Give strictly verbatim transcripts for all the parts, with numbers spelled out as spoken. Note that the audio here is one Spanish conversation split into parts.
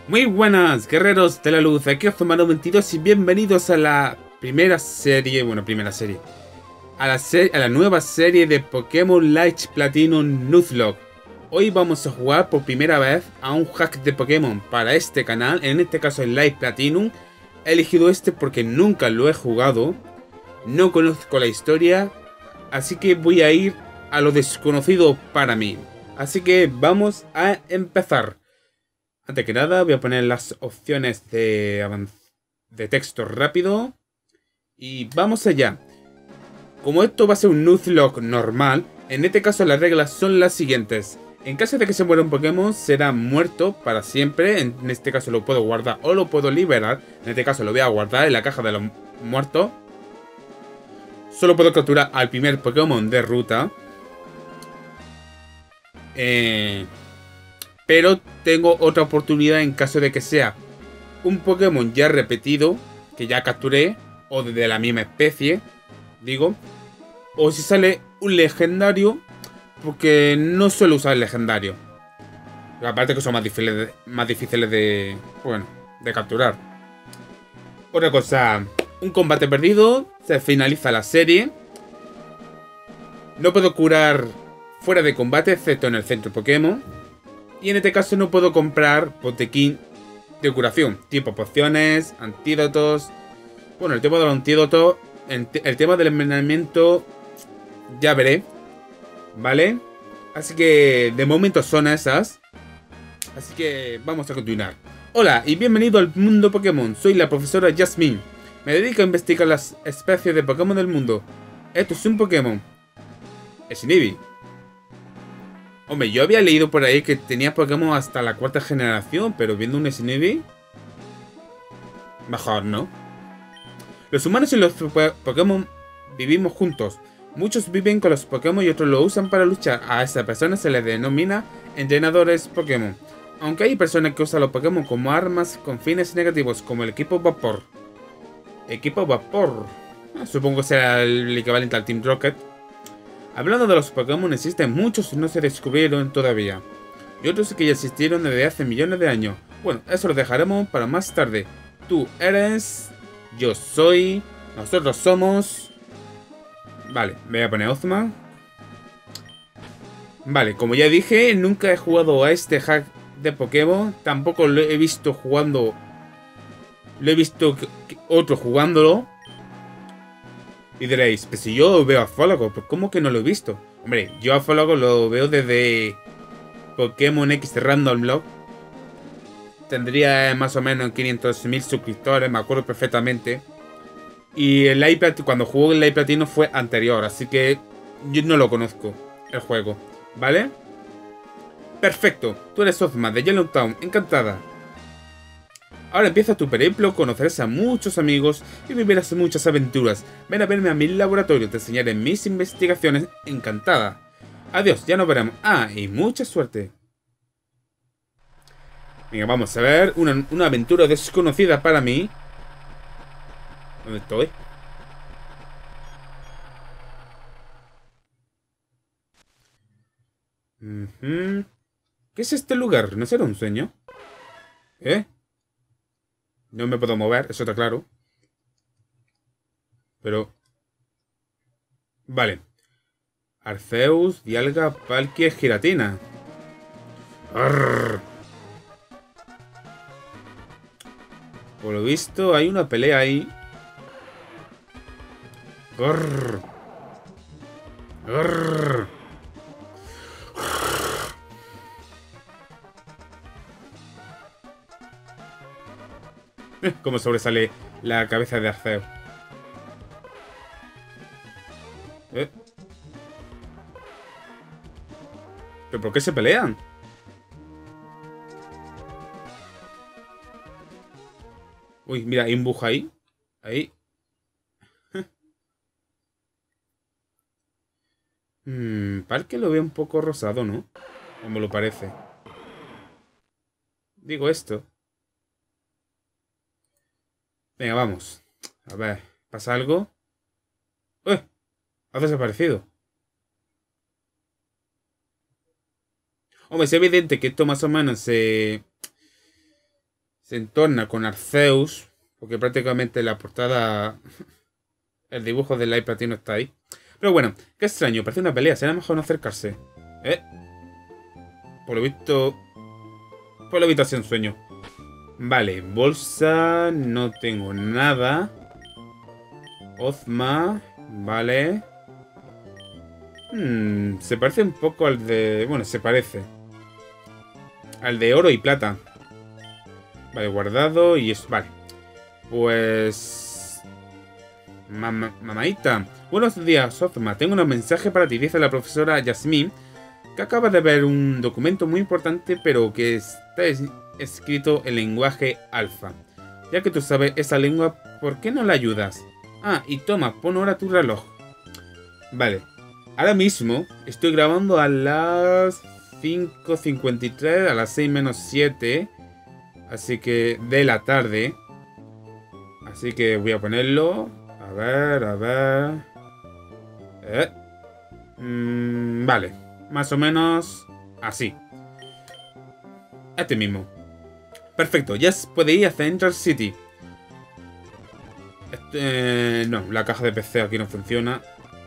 Muy buenas, guerreros de la luz, aquí Ozumano veintidós y bienvenidos a la primera serie, bueno, primera serie, a la, se a la nueva serie de Pokémon Light Platinum Nuzlocke. Hoy vamos a jugar por primera vez a un hack de Pokémon para este canal, en este caso el Light Platinum. He elegido este porque nunca lo he jugado, no conozco la historia, así que voy a ir a lo desconocido para mí. Así que vamos a empezar. Antes que nada voy a poner las opciones de, de texto rápido. Y vamos allá. Como esto va a ser un Nuzlocke normal, en este caso las reglas son las siguientes. En caso de que se muera un Pokémon, será muerto para siempre. En este caso lo puedo guardar o lo puedo liberar. En este caso lo voy a guardar en la caja de los muertos. Solo puedo capturar al primer Pokémon de ruta. Eh... Pero tengo otra oportunidad en caso de que sea un Pokémon ya repetido, que ya capturé, o de la misma especie, digo. O si sale un legendario, porque no suelo usar el legendario. Aparte que son más difíciles de, más difíciles de, bueno, de capturar. Otra cosa, un combate perdido, se finaliza la serie. No puedo curar fuera de combate, excepto en el centro Pokémon. Y en este caso no puedo comprar botequín de curación, tipo pociones, antídotos. Bueno, el tema de los antídotos, el, el tema del envenenamiento, ya veré, ¿vale? Así que de momento son esas. Así que vamos a continuar. Hola y bienvenido al mundo Pokémon, soy la profesora Jasmine. Me dedico a investigar las especies de Pokémon del mundo. Esto es un Pokémon. Es Snivy. Hombre, yo había leído por ahí que tenía Pokémon hasta la cuarta generación, pero viendo un Snivy, mejor, ¿no? Los humanos y los Pokémon vivimos juntos. Muchos viven con los Pokémon y otros lo usan para luchar. A esa persona se les denomina entrenadores Pokémon. Aunque hay personas que usan los Pokémon como armas con fines negativos, como el equipo Vapor. Equipo Vapor. Supongo que será el equivalente al Team Rocket. Hablando de los Pokémon, existen muchos que no se descubrieron todavía. Y otros que ya existieron desde hace millones de años. Bueno, eso lo dejaremos para más tarde. Tú eres... Yo soy... Nosotros somos... Vale, me voy a poner Ozma. Vale, como ya dije, nunca he jugado a este hack de Pokémon. Tampoco lo he visto jugando... Lo he visto otro jugándolo. Y diréis, pues si yo veo a Folago, pues ¿cómo que no lo he visto? Hombre, yo a Folago lo veo desde Pokémon X Random Blog. Tendría más o menos quinientos mil suscriptores, me acuerdo perfectamente. Y el Light Platinum, cuando jugó el Light Platinum fue anterior, así que yo no lo conozco, el juego, ¿vale? Perfecto, tú eres Ozma de Yellowtown, encantada. Ahora empieza tu periplo, conocerás a muchos amigos y vivirás muchas aventuras. Ven a verme a mi laboratorio, te enseñaré mis investigaciones, encantada. Adiós, ya nos veremos. Ah, y mucha suerte. Venga, vamos a ver, una, una aventura desconocida para mí. ¿Dónde estoy? Uh-huh. ¿Qué es este lugar? ¿No será un sueño? ¿Eh? No me puedo mover, eso está claro. Pero... Vale. Arceus, Dialga, Palkia, Giratina. Arrr. Por lo visto hay una pelea ahí. Arrr. Arrr. Cómo sobresale la cabeza de Arceus. ¿Eh? ¿Pero por qué se pelean? Uy, mira, hay un bug ahí. Ahí. Hmm, Parque lo veo un poco rosado, ¿no? Como lo parece. Digo esto. Venga, vamos. A ver, ¿pasa algo? ¡Eh! Ha desaparecido. Hombre, es evidente que esto más o menos se... se entorna con Arceus, porque prácticamente la portada, el dibujo del Light Platino está ahí. Pero bueno, qué extraño, parece una pelea, será mejor no acercarse. ¿Eh? Por lo visto... Por lo visto ha sido un sueño. Vale, bolsa, no tengo nada. Ozma, vale. Hmm, se parece un poco al de... Bueno, se parece. Al de oro y plata. Vale, guardado y es... Vale. Pues... Mam Mamaita. Buenos días, Ozma. Tengo un mensaje para ti, dice la profesora Yasmín, que acaba de ver un documento muy importante, pero que está es escrito en lenguaje alfa. Ya que tú sabes esa lengua, ¿por qué no la ayudas? Ah, y toma, pon ahora tu reloj. Vale. Ahora mismo estoy grabando a las cinco cincuenta y tres, a las seis menos siete. Así que de la tarde. Así que voy a ponerlo. A ver, a ver. Eh. Mm, vale. Más o menos así. Este mismo. Perfecto, ya puede ir a Central City. Este, no, la caja de P C aquí no funciona.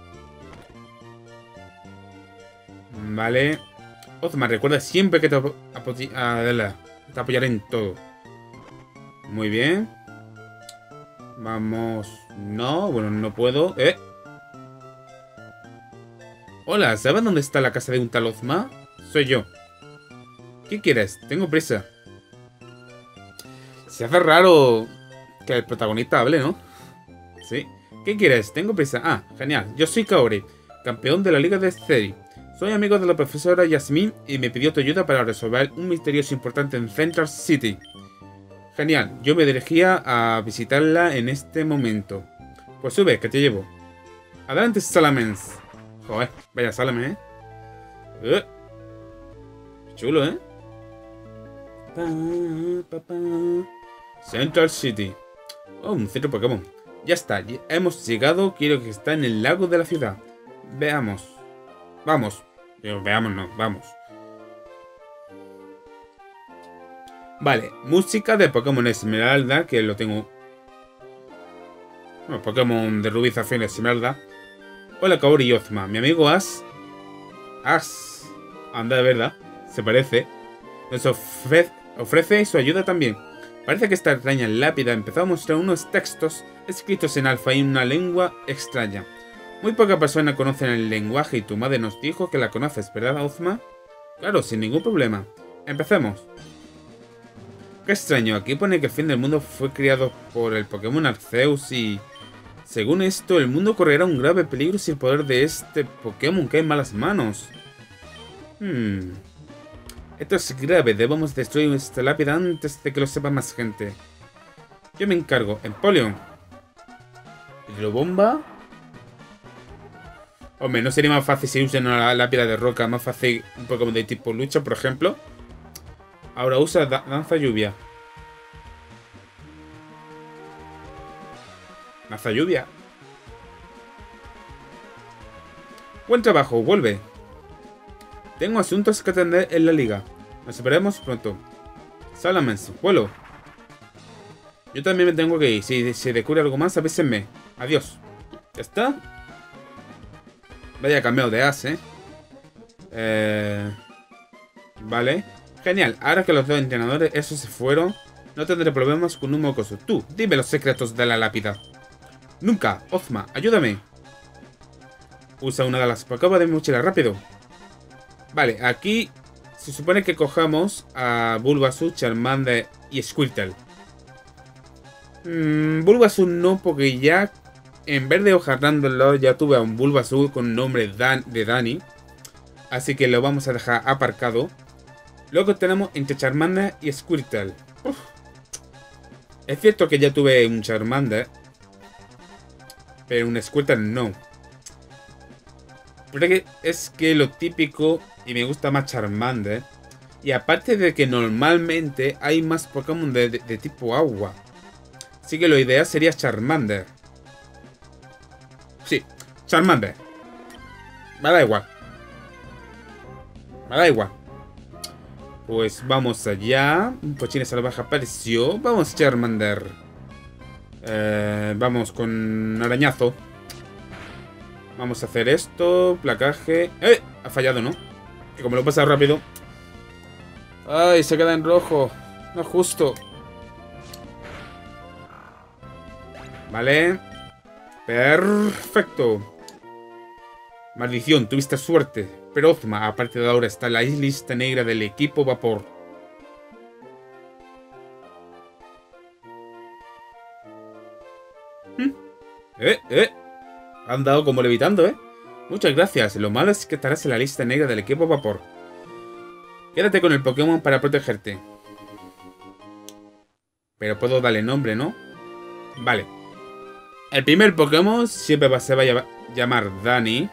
Vale. Ozma, recuerda siempre que te, te apoyaré en todo. Muy bien. Vamos. No, bueno, no puedo. ¿Eh? Hola, ¿sabes dónde está la casa de un tal Ozma? Soy yo. ¿Qué quieres? Tengo prisa. Se hace raro que el protagonista hable, ¿no? Sí. ¿Qué quieres? Tengo prisa. Ah, genial. Yo soy Kaori, campeón de la Liga de Ceri. Soy amigo de la profesora Yasmín y me pidió tu ayuda para resolver un misterioso importante en Central City. Genial. Yo me dirigía a visitarla en este momento. Pues sube, que te llevo. Adelante, Salamence. Joder, vaya Salamence, ¿eh? ¿eh? Chulo, ¿eh? Pa, pa, pa. Central City. Oh, un centro Pokémon. Ya está, ya hemos llegado. Quiero que está en el lago de la ciudad. Veamos. Vamos. Digo, veamos, no, vamos. Vale, música de Pokémon Esmeralda, que lo tengo. Bueno, Pokémon de Rubí, Zafiro, Esmeralda. Hola, Kaori y Ozma. Mi amigo Ash. Ash. Anda, de verdad. Se parece. Nos ofrece, ofrece su ayuda también. Parece que esta extraña lápida empezó a mostrar unos textos escritos en alfa y en una lengua extraña. Muy pocas personas conocen el lenguaje y tu madre nos dijo que la conoces, ¿verdad, Ozma? Claro, sin ningún problema. Empecemos. Qué extraño, aquí pone que el fin del mundo fue criado por el Pokémon Arceus y... Según esto, el mundo correrá un grave peligro si el poder de este Pokémon cae en malas manos. Hmm... Esto es grave, debemos destruir esta lápida antes de que lo sepa más gente. Yo me encargo. Empoleon. ¿Hidrobomba? Hombre, ¿no sería más fácil si usan una lápida de roca? Más fácil un Pokémon de tipo lucha, por ejemplo. Ahora usa da danza lluvia. Danza lluvia. Buen trabajo, vuelve. Tengo asuntos que atender en la liga. Nos veremos pronto. Salamence, vuelo. Yo también me tengo que ir. Si se descubre algo más, avísenme. Adiós. ¿Ya está? Vaya cameo de as, ¿eh? Eh... Vale. Genial. Ahora que los dos entrenadores esos se fueron, no tendré problemas con un mocoso. Tú, dime los secretos de la lápida. Nunca. Ozma, ayúdame. Usa una de las Pokémon de mi mochila, rápido. Vale, aquí se supone que cojamos a Bulbasaur, Charmander y Squirtle. Mm, Bulbasaur no, porque ya en vez de hojas random ya tuve a un Bulbasaur con nombre Dan de Dani. Así que lo vamos a dejar aparcado. Luego tenemos entre Charmander y Squirtle. Uf. Es cierto que ya tuve un Charmander, pero un Squirtle no. Porque es que lo típico, y me gusta más Charmander. Y aparte de que normalmente hay más Pokémon de, de, de tipo agua. Así que lo ideal sería Charmander. Sí, Charmander. Me da igual. Me da igual. Pues vamos allá. Un cochino salvaje apareció. Vamos, Charmander. Eh, vamos con arañazo. Vamos a hacer esto. Placaje. ¡Eh! Ha fallado, ¿no? Que como lo pasa rápido. ¡Ay! Se queda en rojo. No es justo. Vale. Perfecto. Maldición, tuviste suerte. Pero Ozma, a partir de ahora está la lista negra del equipo Vapor. ¿Mm? Eh, eh. Han dado como levitando, ¿eh? Muchas gracias. Lo malo es que estarás en la lista negra del equipo Vapor. Quédate con el Pokémon para protegerte. Pero puedo darle nombre, ¿no? Vale. El primer Pokémon siempre va, se va a llamar Dani.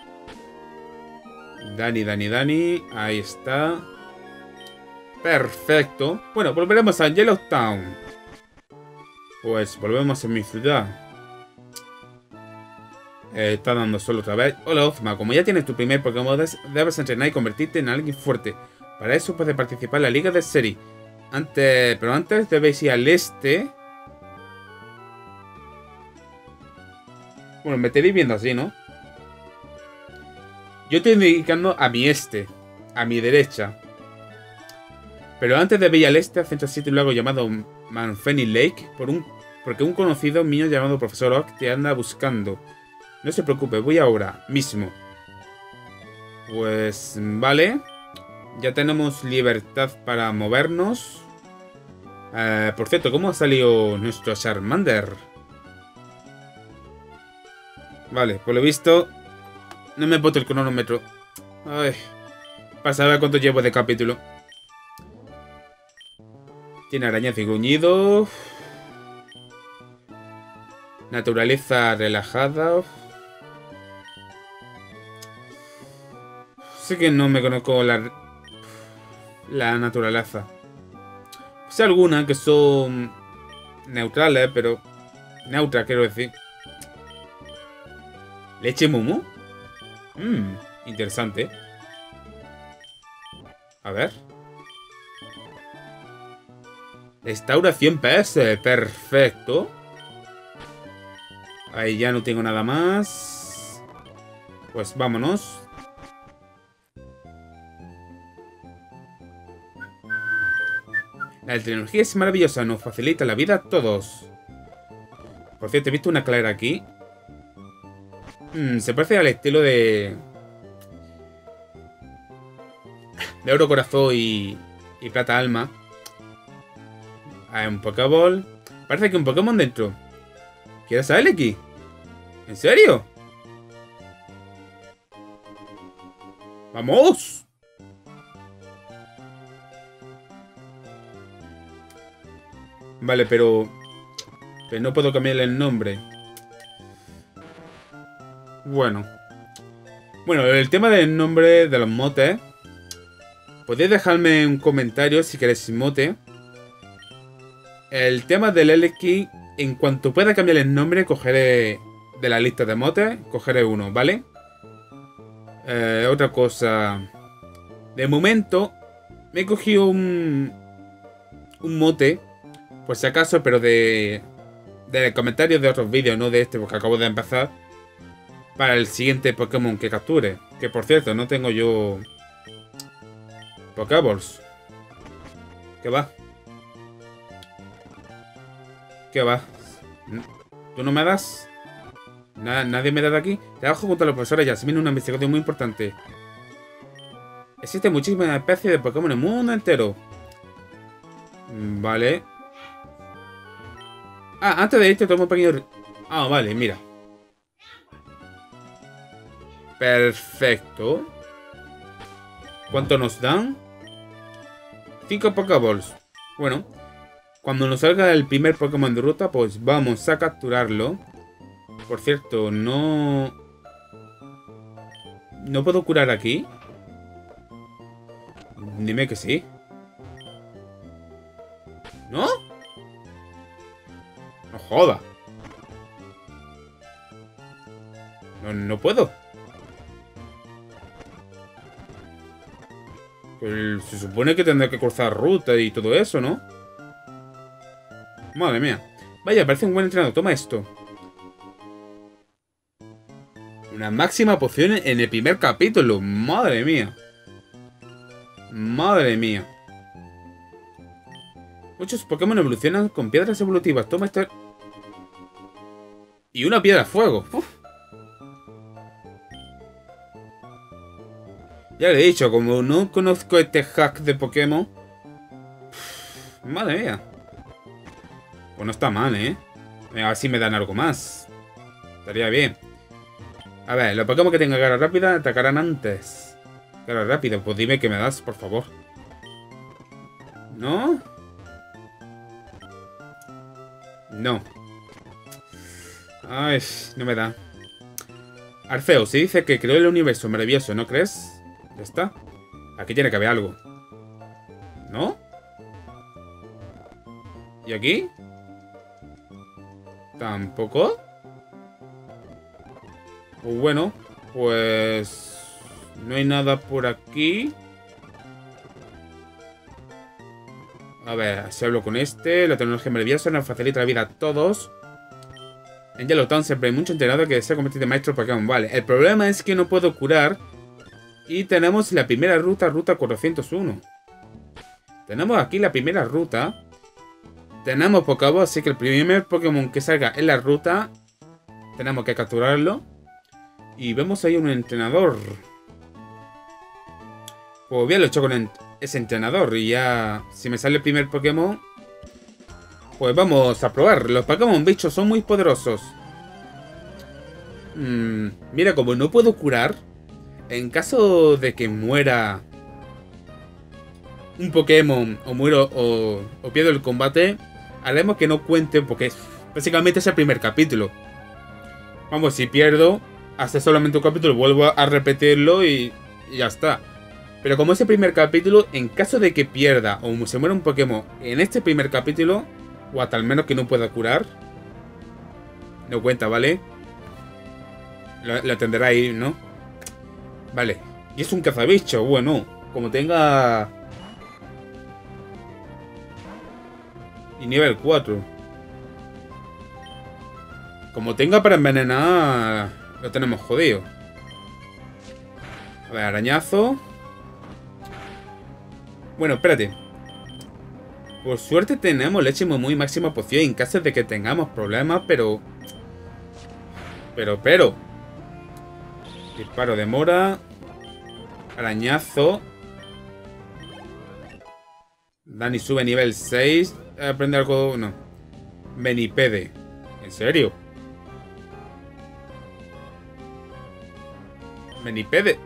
Dani, Dani, Dani. Ahí está. Perfecto. Bueno, volveremos a Yellowtown. Pues volvemos a mi ciudad. Eh, está dando solo otra vez. Hola, Ozma. Como ya tienes tu primer Pokémon, debes entrenar y convertirte en alguien fuerte. Para eso puedes participar en la Liga de Seri. Antes, pero antes debéis ir al este. Bueno, me estaréis viendo así, ¿no? Yo estoy indicando a mi este. A mi derecha. Pero antes debéis ir al este, a centro sitio y luego llamado Manfeni Lake. Por un, porque un conocido mío llamado Profesor Oak te anda buscando. No se preocupe, voy ahora mismo. Pues vale. Ya tenemos libertad para movernos. Eh, por cierto, ¿cómo ha salido nuestro Charmander? Vale, por lo visto no me he puesto el cronómetro. Ay, para saber cuánto llevo de capítulo. Tiene arañazo y gruñido. Naturaleza relajada. Sé que no me conozco la, la naturaleza. Sé algunas que son neutrales, pero... Neutra, quiero decir. ¿Leche mumu? Mmm, interesante. A ver. Restaura cien P S, perfecto. Ahí ya no tengo nada más. Pues vámonos. La tecnología es maravillosa, nos facilita la vida a todos. Por cierto, he visto una clara aquí. Hmm, se parece al estilo de... De oro corazón y... Y plata alma. Hay un Pokéball. Parece que un Pokémon dentro. ¿Quieres salir aquí? ¿En serio? ¡Vamos! Vale, pero... Pero no puedo cambiarle el nombre. Bueno. Bueno, el tema del nombre de los motes. Podéis dejarme un comentario si queréis mote. El tema del Eleki, en cuanto pueda cambiar el nombre, cogeré de la lista de motes, cogeré uno, ¿vale? Eh, otra cosa. De momento, me he cogido un... Un mote, por si acaso, pero de... De comentarios de otros vídeos, no de este, porque acabo de empezar. Para el siguiente Pokémon que capture. Que por cierto, no tengo yo... Pokéballs. ¿Qué va? ¿Qué va? ¿Tú no me das? ¿Na ¿Nadie me da de aquí? Trabajo junto a los profesores Yasmin en una investigación muy importante. Existen muchísimas especies de Pokémon en el mundo entero. Vale. Ah, antes de irte tomo un pequeño... Ah, vale, mira. Perfecto. ¿Cuánto nos dan? cinco Pokéballs. Bueno. Cuando nos salga el primer Pokémon de ruta, pues vamos a capturarlo. Por cierto, no... ¿No puedo curar aquí? Dime que sí. ¿No? No joda. No, no puedo. Pues se supone que tendrá que cruzar ruta y todo eso, ¿no? Madre mía. Vaya, parece un buen entrenador. Toma esto. Una máxima poción en el primer capítulo. Madre mía. Madre mía. Muchos Pokémon evolucionan con piedras evolutivas. Toma esta... Y una piedra fuego. Uf. Ya le he dicho, como no conozco este hack de Pokémon... Uf, madre mía. Pues no está mal, ¿eh? A ver si me dan algo más. Estaría bien. A ver, los Pokémon que tengan garra rápida atacarán antes. Garra rápida, pues dime que me das, por favor. ¿No? No. Ay, no me da. Arceus, se dice que creó el universo maravilloso, ¿no crees? Ya está. Aquí tiene que haber algo. ¿No? ¿Y aquí? ¿Tampoco? Pues bueno, pues... no hay nada por aquí. A ver, si hablo con este... La tecnología maravillosa nos facilita la vida a todos. En Yellow Town siempre hay mucho entrenador que desea convertirse en maestro Pokémon. Vale, el problema es que no puedo curar. Y tenemos la primera ruta, ruta cuatrocientos uno. Tenemos aquí la primera ruta. Tenemos Pokéball, así que el primer Pokémon que salga en la ruta tenemos que capturarlo. Y vemos ahí un entrenador. Pues voy a luchar con ese entrenador. Y ya, si me sale el primer Pokémon, pues vamos a probar. Los Pokémon bichos son muy poderosos. Mm, mira, como no puedo curar, en caso de que muera un Pokémon o muero o, o pierdo el combate, haremos que no cuente porque básicamente es el primer capítulo. Vamos, si pierdo, hace solamente un capítulo, vuelvo a repetirlo y, y ya está. Pero como es el primer capítulo, en caso de que pierda o se muera un Pokémon en este primer capítulo, o hasta al menos que no pueda curar, no cuenta, ¿vale? Lo, lo tendrá ahí, ¿no? Vale. Y es un cazabicho. Bueno, como tenga... Y nivel cuatro. Como tenga para envenenar, lo tenemos jodido. A ver, arañazo. Bueno, espérate. Por suerte tenemos leche muy máxima poción en caso de que tengamos problemas, pero... Pero, pero... Disparo de mora. Arañazo. Dani sube nivel seis. Aprende algo... No. Benipede. ¿En serio? Benipede.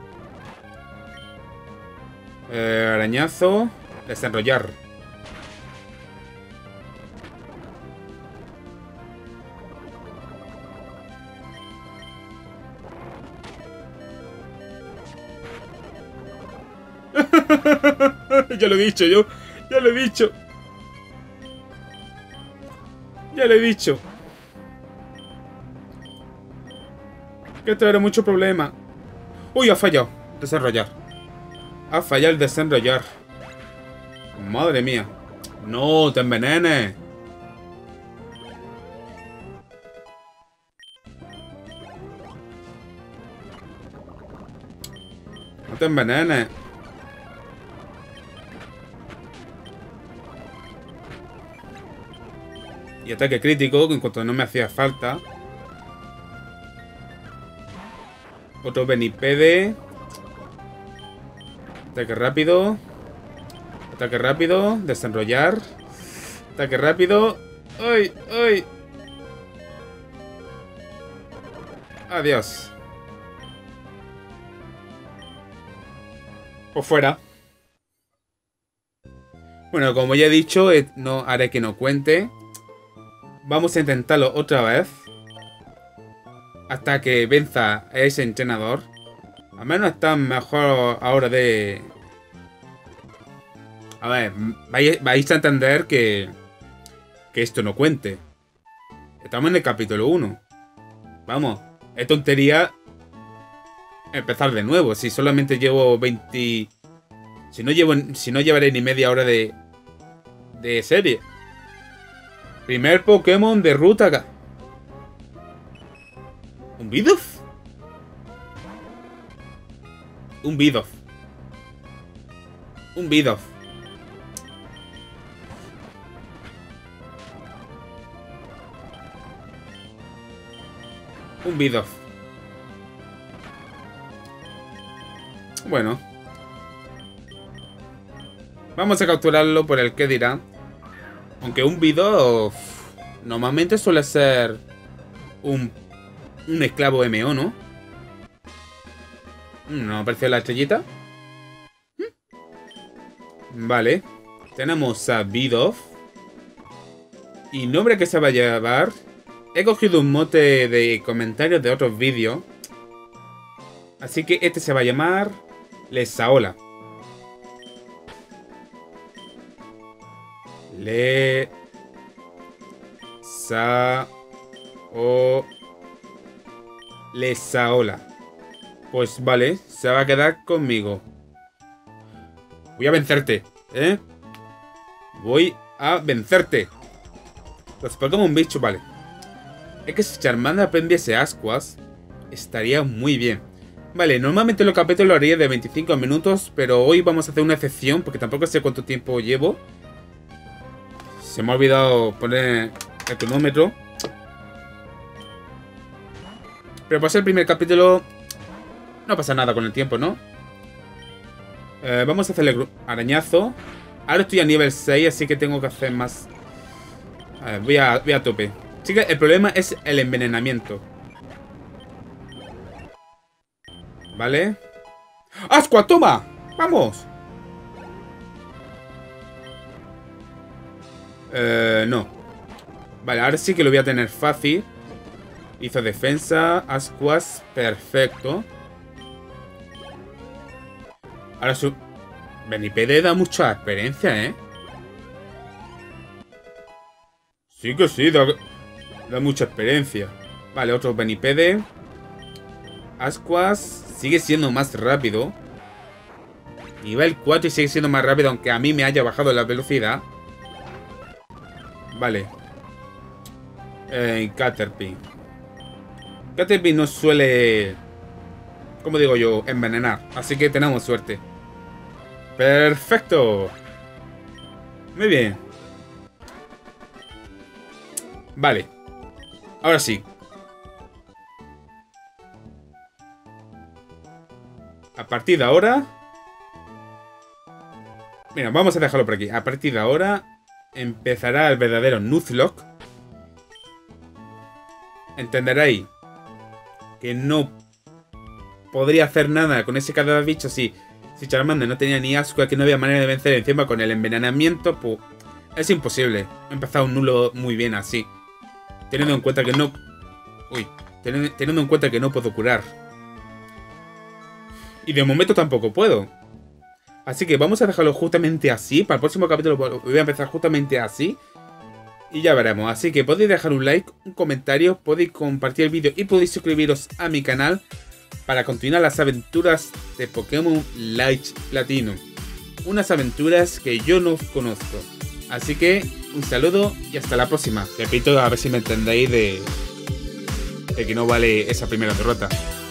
Eh, arañazo. Desenrollar. Ya lo he dicho yo. Ya lo he dicho. Ya lo he dicho. Que esto era mucho problema. Uy, ha fallado. Desenrollar. Ha fallado el desenrollar. Madre mía. No, te envenenes. No te envenenes. Y ataque crítico, en cuanto no me hacía falta. Otro Benipede. Ataque rápido. Ataque rápido. Desenrollar. Ataque rápido. ¡Ay! ¡Ay! Adiós. Por fuera. Bueno, como ya he dicho, no haré que no cuente. Vamos a intentarlo otra vez. Hasta que venza a ese entrenador. Al menos está mejor ahora de... A ver, vais, vais a entender que... Que esto no cuente. Estamos en el capítulo uno. Vamos, es tontería empezar de nuevo. Si solamente llevo veinte... Si no, llevo, si no llevaré ni media hora de, de serie. Primer Pokémon de ruta acá. ¿Un Bidoof? Un Bidoof. Un Bidoof. Un Bidoof. Bueno. Vamos a capturarlo por el que dirá. Aunque un Bidoof normalmente suele ser un, un esclavo M O, ¿no? ¿No apareció la estrellita? Vale. Tenemos a Bidoof. Y nombre que se va a llevar... He cogido un mote de comentarios de otros vídeos. Así que este se va a llamar... Lesaola. Le... Sa... O... Lesaola. Pues vale, se va a quedar conmigo. Voy a vencerte, ¿eh? Voy a vencerte. Los Pokémon bicho, vale. Es que si Charmander aprendiese Ascuas, estaría muy bien. Vale, normalmente los capítulos lo haría de veinticinco minutos, pero hoy vamos a hacer una excepción, porque tampoco sé cuánto tiempo llevo. Se me ha olvidado poner el cronómetro. Pero para ser el primer capítulo, no pasa nada con el tiempo, ¿no? Eh, vamos a hacerle arañazo. Ahora estoy a nivel seis, así que tengo que hacer más. A ver, voy a, voy a tope. Así que el problema es el envenenamiento. Vale. ¡Ascua, toma! ¡Vamos! Eh, no. Vale, ahora sí que lo voy a tener fácil. Hizo defensa. Ascuas, perfecto. Ahora su... Benipede da mucha experiencia, ¿eh? Sí que sí, da, da mucha experiencia. Vale, otro Benipede. Ascuas sigue siendo más rápido. Nivel cuatro y sigue siendo más rápido, aunque a mí me haya bajado la velocidad. Vale. Eh, Caterpie. Caterpie no suele... ¿Cómo digo yo? Envenenar. Así que tenemos suerte. Perfecto. Muy bien. Vale. Ahora sí. A partir de ahora... Mira, vamos a dejarlo por aquí. A partir de ahora empezará el verdadero Nuzlocke. Entenderéis que no podría hacer nada con ese cada bicho si, si Charmander no tenía ni asco, que no había manera de vencer. Encima con el envenenamiento, pues es imposible. He empezado un nulo muy bien así. Teniendo en cuenta que no... Uy, teniendo, teniendo en cuenta que no puedo curar. Y de momento tampoco puedo. Así que vamos a dejarlo justamente así. Para el próximo capítulo voy a empezar justamente así. Y ya veremos. Así que podéis dejar un like, un comentario, podéis compartir el vídeo y podéis suscribiros a mi canal para continuar las aventuras de Pokémon Light Platinum. Unas aventuras que yo no conozco. Así que un saludo y hasta la próxima. Repito, a ver si me entendéis de, de que no vale esa primera derrota.